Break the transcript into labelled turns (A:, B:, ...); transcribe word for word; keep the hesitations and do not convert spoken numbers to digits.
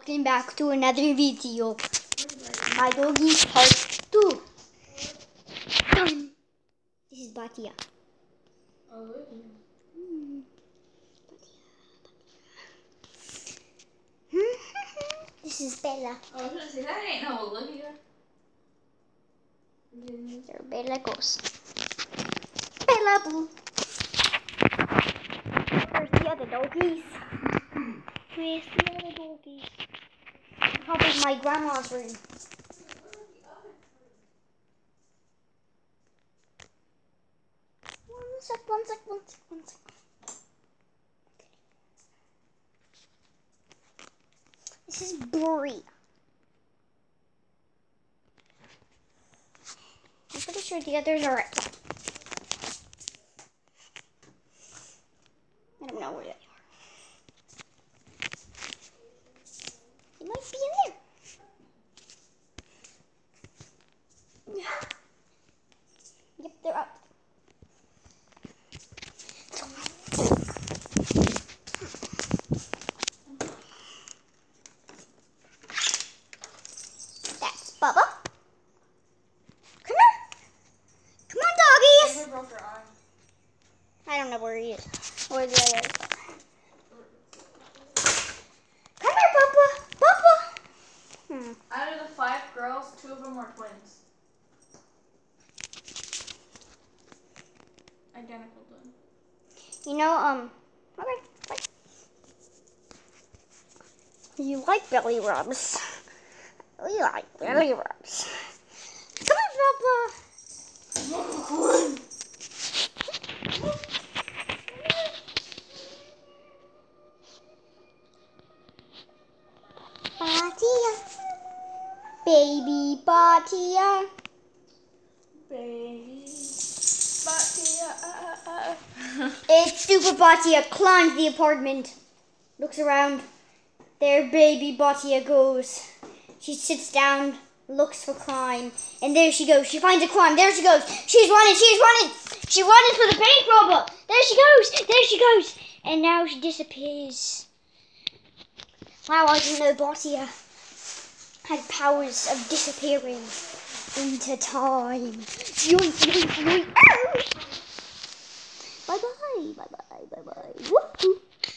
A: welcome back to another video. My doggies part two. Done. This is Batia.
B: Oh, really?
A: Hmm. This is Bella.
B: Oh, I was gonna say that ain't no Olivia.
A: There Bella goes. Bella Boo. Where's the other doggies? Where's the other doggies? Probably my grandma's room. One sec, one sec, one sec, one sec. This is Brie. I'm pretty sure the others are outside. I don't know where they are. They might be in there. Yep, they're up. That's Bubba. Come on. Come on, doggies.
B: Who broke her eye?
A: I don't know where he is. Where the other is. Come here, Bubba. Bubba. Hmm.
B: Out of the five girls, two of them were twins. Identical twins.
A: You know, um, okay. Bye. You like belly rubs. We like belly rubs. Come on, Bubba. Batia. Baby Batia.
B: Baby. Batia. Uh, uh, uh.
A: It's Super Batia climbs the apartment. Looks around. There baby Batia goes. She sits down, looks for crime, and there she goes. She finds a crime. There she goes. She's running, she's running. She running for the bank robber. There she goes. There she goes. And now she disappears. Wow, I didn't know Batia had powers of disappearing into time. Yoink, yoink, yoink. Bye bye, bye bye, bye bye. Woohoo.